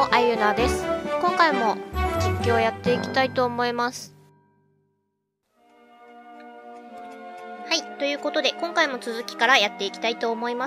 も、あゆなです。今回も実況をやっていきたいと思います。はい、ということで、今回も続きからやっていきたいと思います。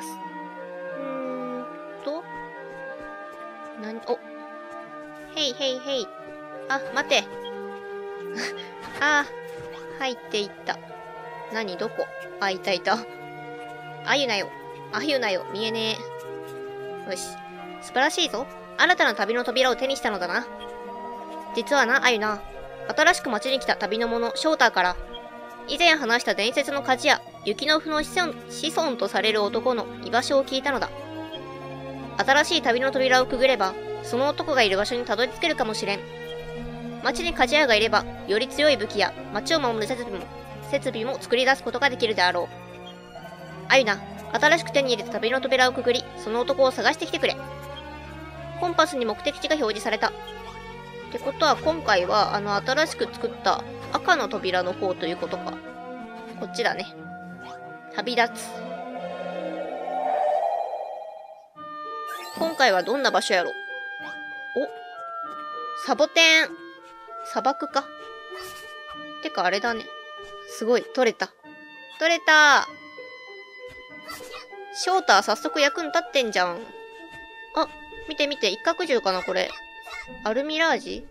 へいへいへい。あ、待て。あー、入っていった。どこ？あ、いたいた。あゆなよ。見えねえ。よし。素晴らしいぞ。新たな旅の扉を手にしたのだな。実はな、あゆな。新しく町に来た旅の者、ショーターから、以前話した伝説の鍛冶屋、雪の符の子孫とされる男の居場所を聞いたのだ。新しい旅の扉をくぐれば、その男がいる場所にたどり着けるかもしれん。町に鍛冶屋がいれば、より強い武器や町を守る設備も作り出すことができるであろう。あゆな、新しく手に入れた旅の扉をくぐり、その男を探してきてくれ。コンパスに目的地が表示された。ってことは今回は新しく作った赤の扉の方ということか。こっちだね。旅立つ。今回はどんな場所やろ？サボテン。砂漠か。てかあれだね。すごい、取れた。ショーター早速役に立ってんじゃん。あ、見て見て、一角獣かなこれ。アルミラージ？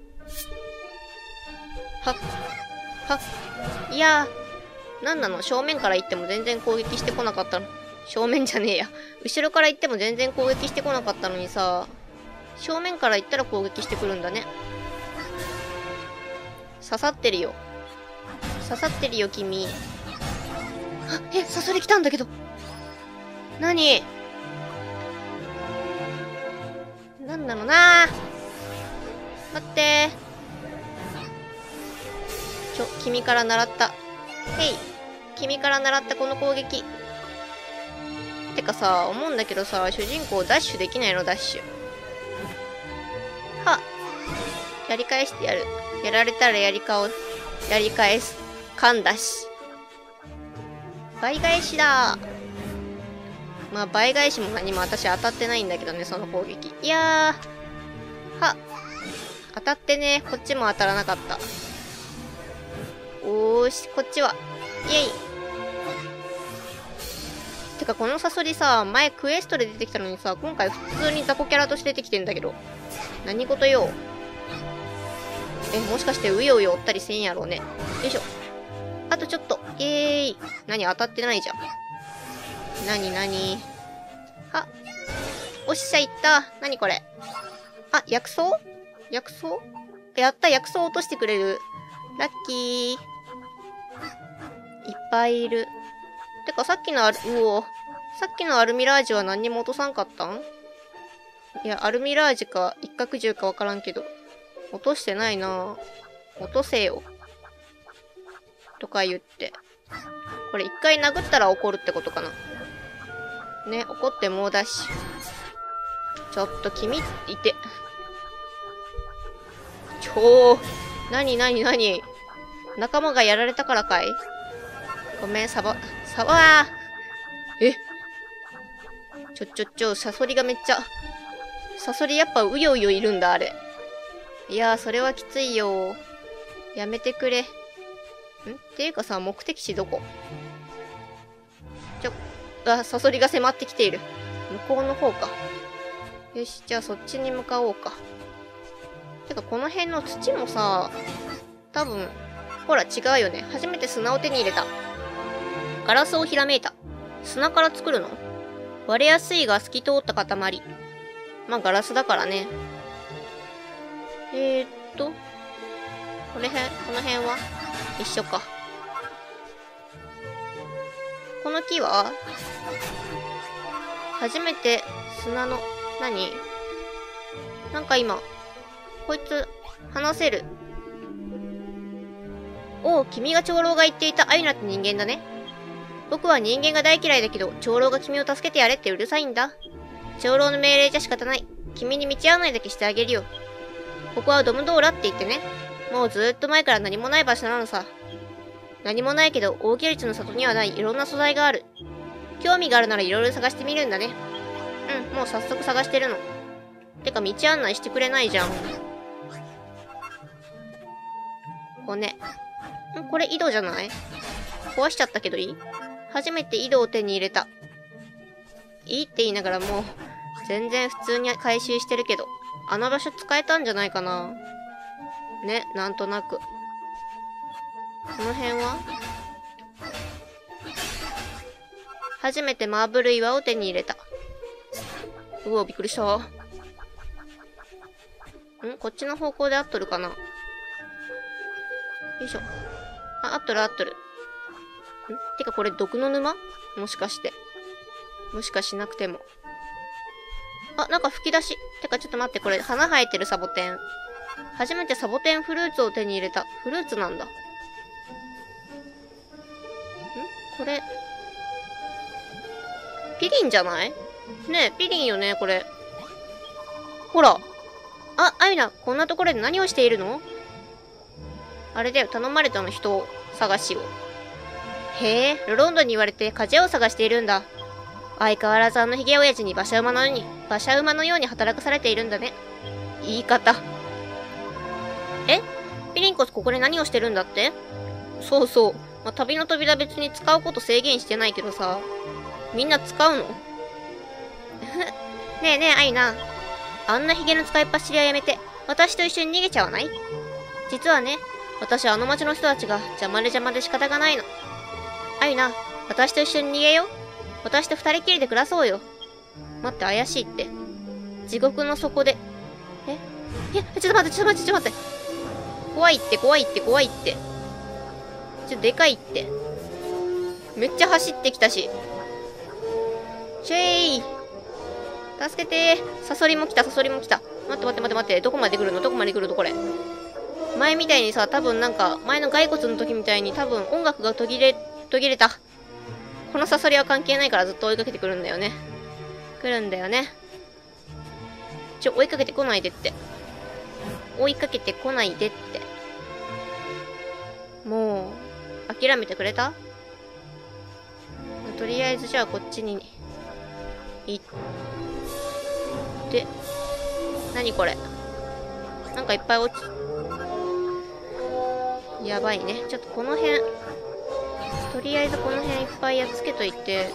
いやー、なんなの？正面から行っても全然攻撃してこなかったの。正面じゃねえや。後ろから行っても全然攻撃してこなかったのにさ、正面から行ったら攻撃してくるんだね。刺さってるよ、君。サソリ来たんだけど。なんなのなー。待ってー。君から習った。君から習ったこの攻撃。てかさ、思うんだけどさ、主人公ダッシュできないの？ダッシュ。やり返してやる。やられたらやり返す。噛んだし。倍返しだー。まあ、倍返しも何も私当たってないんだけどね、その攻撃。いやー。当たってね。こっちも当たらなかった。おーし、こっちは。イェイ。てか、このサソリさ、前クエストで出てきたのにさ、今回普通に雑魚キャラとして出てきてんだけど。何事よ。もしかしてうようよおったりせんやろうね。よいしょ。あとちょっと。イエーイ。当たってないじゃん。おっしゃ、いった。これ。あ、薬草やった、薬草落としてくれる。ラッキー。いっぱいいる。てか、さっきのアルミラージュは何にも落とさんかったん？いや、アルミラージュか一角獣かわからんけど。落としてないなぁ。落とせよ。とか言って。これ一回殴ったら怒るってことかな。ね、怒って猛ダッシュ。ちょっと君、いて。仲間がやられたからかい？ごめん、サソリがめっちゃ。サソリやっぱうようよいるんだ、あれ。いやー、それはきついよー。やめてくれ。っていうかさ、目的地どこ？サソリが迫ってきている。向こうの方か。よし、じゃあそっちに向かおうか。てか、この辺の土もさ、多分、ほら違うよね。初めて砂を手に入れた。ガラスをひらめいた。砂から作るの？割れやすいが透き通った塊。まあ、ガラスだからね。この辺は一緒か。この木は初めて砂の、今、こいつ、話せる。おう、君が長老が言っていたアユナって人間だね。僕は人間が大嫌いだけど、長老が君を助けてやれってうるさいんだ。長老の命令じゃ仕方ない。君に道案内だけしてあげるよ。ここはドムドーラって言ってね。もうずーっと前から何もない場所なのさ。何もないけど、オーキャリツの里にはないいろんな素材がある。興味があるならいろいろ探してみるんだね。もう早速探してるの。 てか、道案内してくれないじゃん。骨。これ井戸じゃない？壊しちゃったけどいい？初めて井戸を手に入れた。いいって言いながらもう、全然普通に回収してるけど、あの場所使えたんじゃないかな。ね、なんとなく。この辺は？初めてマーブル岩を手に入れた。うわ、びっくりした。こっちの方向で合っとるかな？よいしょ。あ、合っとる合っとる。てかこれ毒の沼？もしかして。もしかしなくても。あ、なんか吹き出し。てかちょっと待って、これ花生えてるサボテン。初めてサボテンフルーツを手に入れた。フルーツなんだ。これ。ピリンじゃない？ねえ、ピリンよね、これ。ほら。あ、アイナ、こんなところで何をしているの？あれだよ、頼まれたの、人を探しを。へえ、ロロンドに言われて鍛冶を探しているんだ。相変わらずあのヒゲ親父に馬車馬のように働かされているんだね。言い方。え？ピリンコスここで何をしてるんだって？そうそう。まあ、旅の扉別に使うこと制限してないけどさ。みんな使うの？ねえねえ、アイナ。あんなヒゲの使いっ走りはやめて、私と一緒に逃げちゃわない？実はね、私はあの町の人たちが邪魔で仕方がないの。アイナ、私と一緒に逃げよう。私と二人きりで暮らそうよ。待って、怪しいって。地獄の底で。いや、ちょっと待って。怖いって。ちょっとでかいって。めっちゃ走ってきたし。シェイ助けてー。サソリも来た。待って。どこまで来るのこれ。前みたいにさ、多分なんか、前の骸骨の時みたいに多分音楽が途切れた。このサソリは関係ないからずっと追いかけてくるんだよね。追いかけてこないでって。もう、諦めてくれた？とりあえずじゃあこっちに行って、何これ？なんかいっぱい落ち、やばいね。ちょっとこの辺、とりあえずこの辺いっぱいやっつけといて、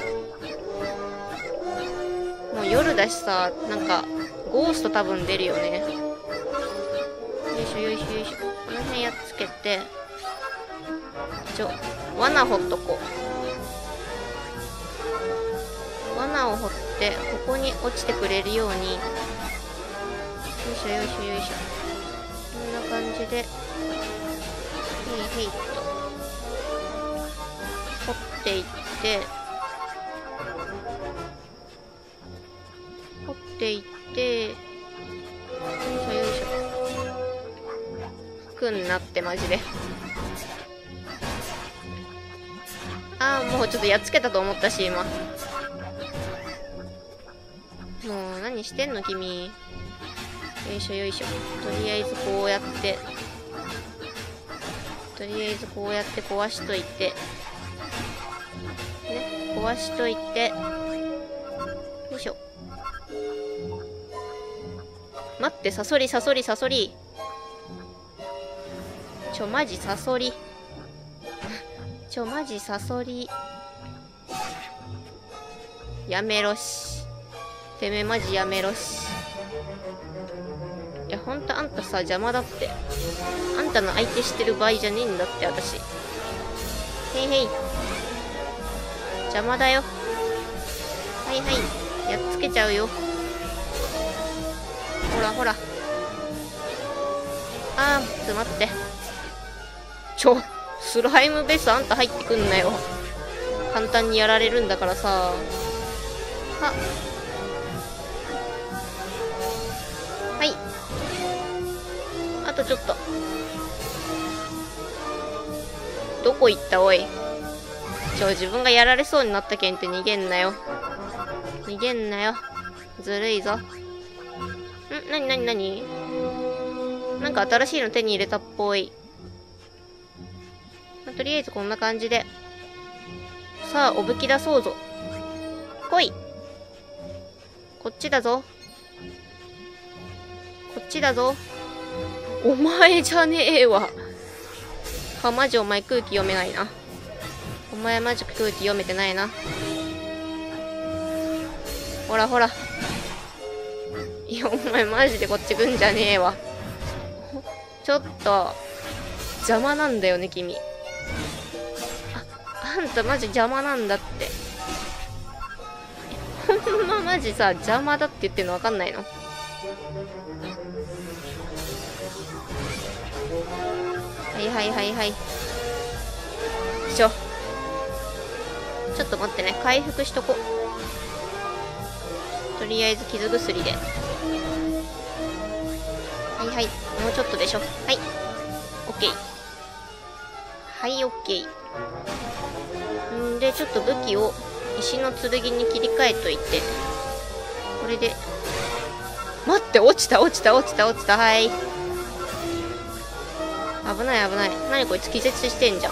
もう夜だしさ、なんか、ゴースト多分出るよね。よいしょ。この辺やっつけて、罠掘っとこう。罠を掘って、ここに落ちてくれるように、よいしょ。こんな感じで、へいと、掘っていって、よいしょ。くんなってマジで。もうちょっとやっつけたと思ったし、今。もう、何してんの君。よいしょ。とりあえずこうやって壊しといて。ね、壊しといて。よいしょ。待って、サソリ。マジサソリ。やめろし。てめえマジやめろし。いや、ほんとあんたさ、邪魔だって。あんたの相手してる場合じゃねえんだって、私。へい。邪魔だよ。はい。やっつけちゃうよ。ほら。ちょっと待って。スライムベースあんた入ってくんなよ。簡単にやられるんだからさ。はい。あとちょっと。どこ行ったおい。自分がやられそうになったけんって逃げんなよ。ずるいぞ。なになんか新しいの手に入れたっぽい。とりあえずこんな感じで。さあ、お武器出そうぞ。来い。こっちだぞ。 っちだぞ。お前じゃねえわ。マジお前空気読めないな。お前マジ空気読めてないな。ほらほら。いや、お前マジでこっち来んじゃねえわ。ちょっと、邪魔なんだよね、君。あんたマジ邪魔なんだって。ほんまマジさ、邪魔だって言ってんのわかんないの？はいはいはいはい。ちょっと待ってね。回復しとこ。とりあえず傷薬で。はいはい。もうちょっとでしょ。はい。オッケー。はい、オッケー。んで、ちょっと武器を石の剣に切り替えといて。これで。待って、落ちた。はい。危ない。何こいつ気絶してんじゃん。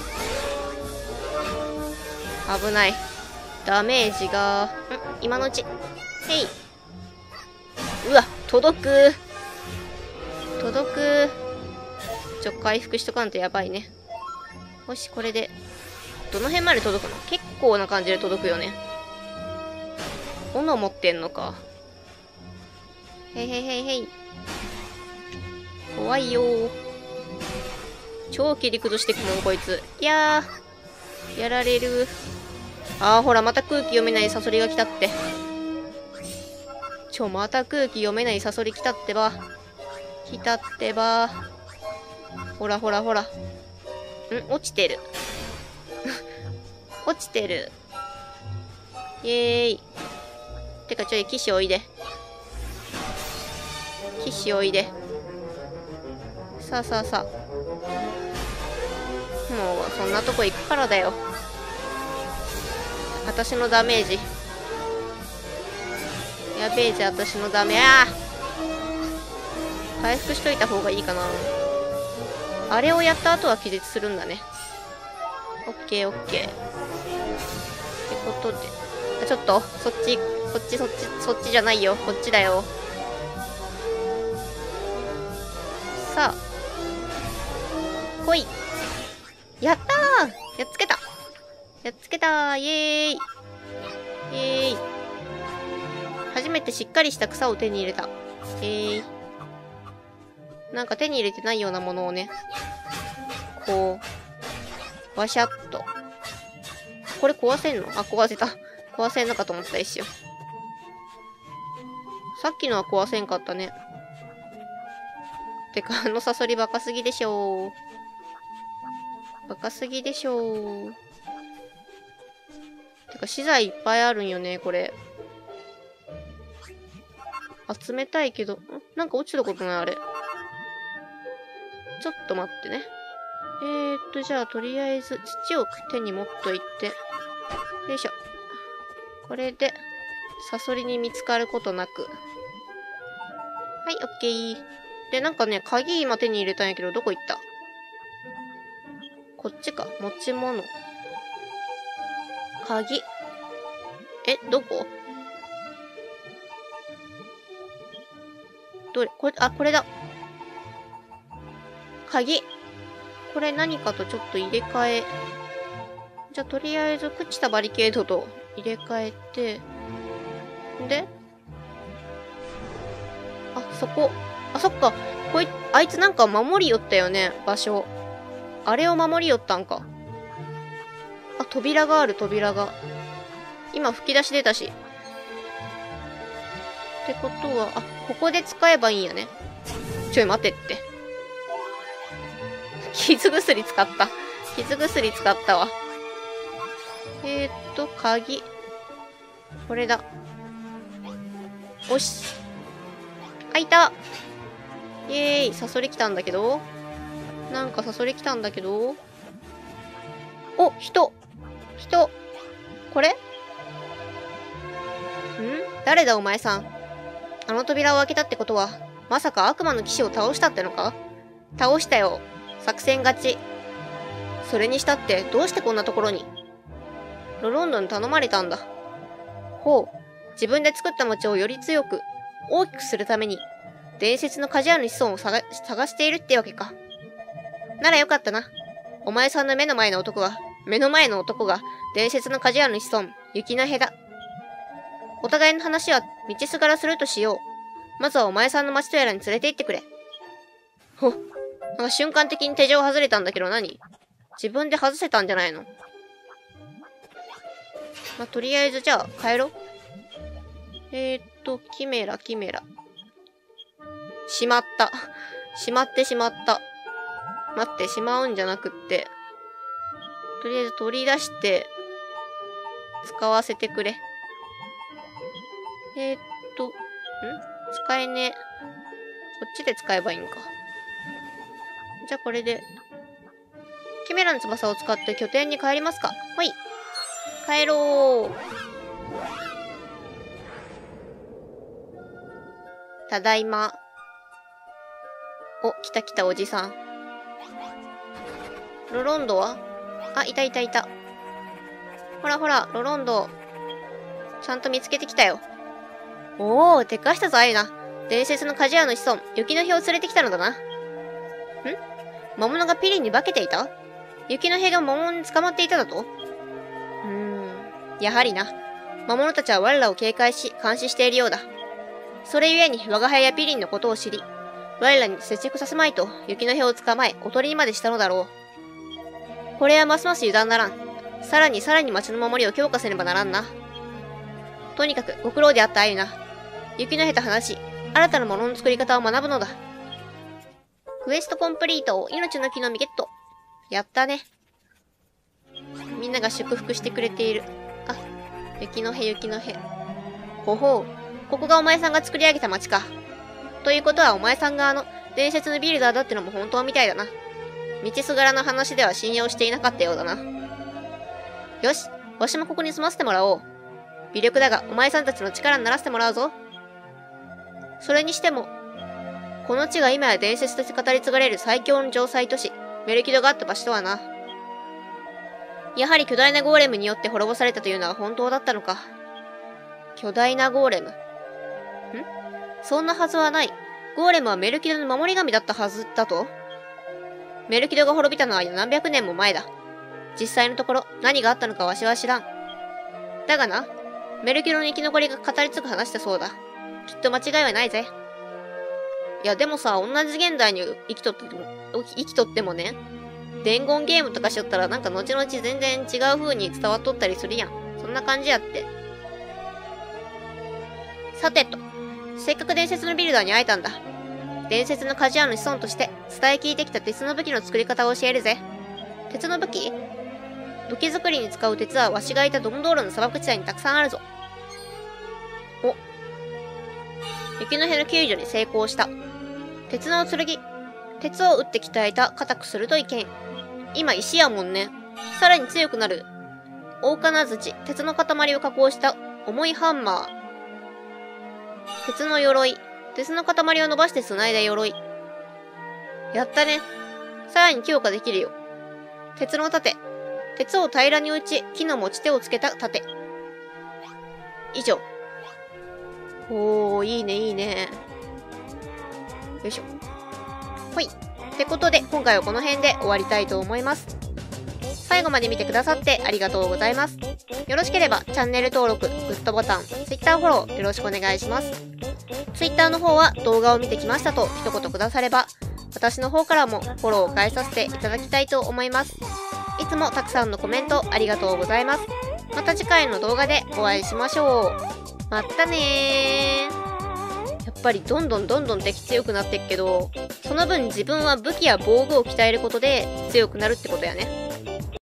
危ない。ダメージが、今のうち。へい。うわ、届く。回復しとかんとやばいね。よし、これで。どの辺まで届くの？結構な感じで届くよね。斧持ってんのか。へい。怖いよー。超切り崩してくもん、こいつ。いやー。やられる。ほら、また空気読めないサソリが来たって。また空気読めないサソリ来たってば。ほら。落ちてる。イエーイ。てか、騎士おいで。さあ。もう、そんなとこ行くからだよ。私のダメージ。やべえじゃ、私のダメ。回復しといた方がいいかな。あれをやった後は気絶するんだね。オッケー。ってことで。ちょっと、そっちじゃないよ。こっちだよ。さあ。来い。やったー！やっつけたー！イエーイ！初めてしっかりした草を手に入れた。なんか手に入れてないようなものをね。こう。ワシャッと。これ壊せんの？壊せた。壊せんのかと思った一瞬。さっきのは壊せんかったね。てか、サソリバカすぎでしょ。てか、資材いっぱいあるんよね、これ。集めたいけど、なんか落ちたことないあれ。ちょっと待ってね。じゃあ、とりあえず、土を手に持っといて。よいしょ。これで、サソリに見つかることなく。はい、オッケー。で、なんかね、鍵今手に入れたんやけど、どこ行った？こっちか。持ち物。鍵。どこ？どれ？これ、これだ。鍵。これ何かとちょっと入れ替え。じゃあ、とりあえず、朽ちたバリケードと入れ替えて。で、そこ。そっか。あいつなんか守りよったよね、場所。あれを守りよったんか。扉がある、扉が。今、吹き出し出たし。ってことは、ここで使えばいいんやね。待てって。傷薬使ったわ。鍵。これだ。おし。いた。イエーイ。サソリ来たんだけど。お、人。これ？誰だお前さん。あの扉を開けたってことは、まさか悪魔の騎士を倒したってのか？倒したよ。作戦勝ち。それにしたって、どうしてこんなところに？ロロンドに頼まれたんだ。ほう。自分で作った餅をより強く、大きくするために。 伝説の鍛冶屋の子孫を探しているってわけか。ならよかったな。お前さんの目の前の男が、伝説の鍛冶屋の子孫、雪のへだ。お互いの話は道すがらするとしよう。まずはお前さんの町とやらに連れて行ってくれ。なんか瞬間的に手錠外れたんだけど何？自分で外せたんじゃないの？まあ、とりあえずじゃあ帰ろう。キメラ。しまった。しまった。待って、しまうんじゃなくって。とりあえず取り出して、使わせてくれ。使えねえ。こっちで使えばいいんか。じゃあこれで。キメラの翼を使って拠点に帰りますか。ほい。帰ろう。ただいま。お、来たおじさん。ロロンドは？あ、いた。ほら、ロロンド。ちゃんと見つけてきたよ。おー、でかしたぞ、あゆな。伝説の鍛冶屋の子孫、雪の日を連れてきたのだな。魔物がピリンに化けていた？雪の日が魔物に捕まっていただと？やはりな。魔物たちは我らを警戒し、監視しているようだ。それゆえに我が輩やピリンのことを知り、我らに接触させまいと、雪の日を捕まえ、おとりにまでしたのだろう。これはますます油断ならん。さらに町の守りを強化せねばならんな。とにかく、ご苦労であったあゆな。雪の日と話し、新たなものの作り方を学ぶのだ。クエストコンプリート、命の木の実ゲット。やったね。みんなが祝福してくれている。あ、雪の日。ほほう。ここがお前さんが作り上げた町か。ということはお前さんが伝説のビルダーだってのも本当みたいだな。道すがらの話では信用していなかったようだな。よし、わしもここに住ませてもらおう。微力だがお前さんたちの力にならせてもらうぞ。それにしても、この地が今や伝説として語り継がれる最強の城塞都市、メルキドがあった場所とはな。やはり巨大なゴーレムによって滅ぼされたというのは本当だったのか。巨大なゴーレム。そんなはずはない。ゴーレムはメルキドの守り神だったはずだと？メルキドが滅びたのは何百年も前だ。実際のところ何があったのかわしは知らん。だがな、メルキドの生き残りが語り継ぐ話だそうだ。きっと間違いはないぜ。いやでもさ、同じ現代に生きとってもね、伝言ゲームとかしよったらなんか後々全然違う風に伝わっとったりするやん。そんな感じやって。さてと、せっかく伝説のビルダーに会えたんだ。伝説の鍛冶屋の子孫として伝え聞いてきた鉄の武器の作り方を教えるぜ。鉄の武器？武器作りに使う鉄はわしがいたドムドールの砂漠地帯にたくさんあるぞ。お。雪の日の救助に成功した。鉄の剣。鉄を打って鍛えた硬く鋭い剣。今石やもんね。さらに強くなる。大金槌。鉄の塊を加工した重いハンマー。鉄の鎧。鉄の塊を伸ばして繋いだ鎧。やったね。さらに強化できるよ。鉄の盾。鉄を平らに打ち、木の持ち手をつけた盾。以上。おー、いいね。よいしょ。ほい。ってことで、今回はこの辺で終わりたいと思います。最後まで見てくださってありがとうございます。よろしければ、チャンネル登録、グッドボタン、Twitter フォローよろしくお願いします。Twitter の方は動画を見てきましたと一言くだされば、私の方からもフォローを返させていただきたいと思います。いつもたくさんのコメントありがとうございます。また次回の動画でお会いしましょう。またねー。やっぱりどんどん敵強くなっていくけど、その分自分は武器や防具を鍛えることで強くなるってことやね。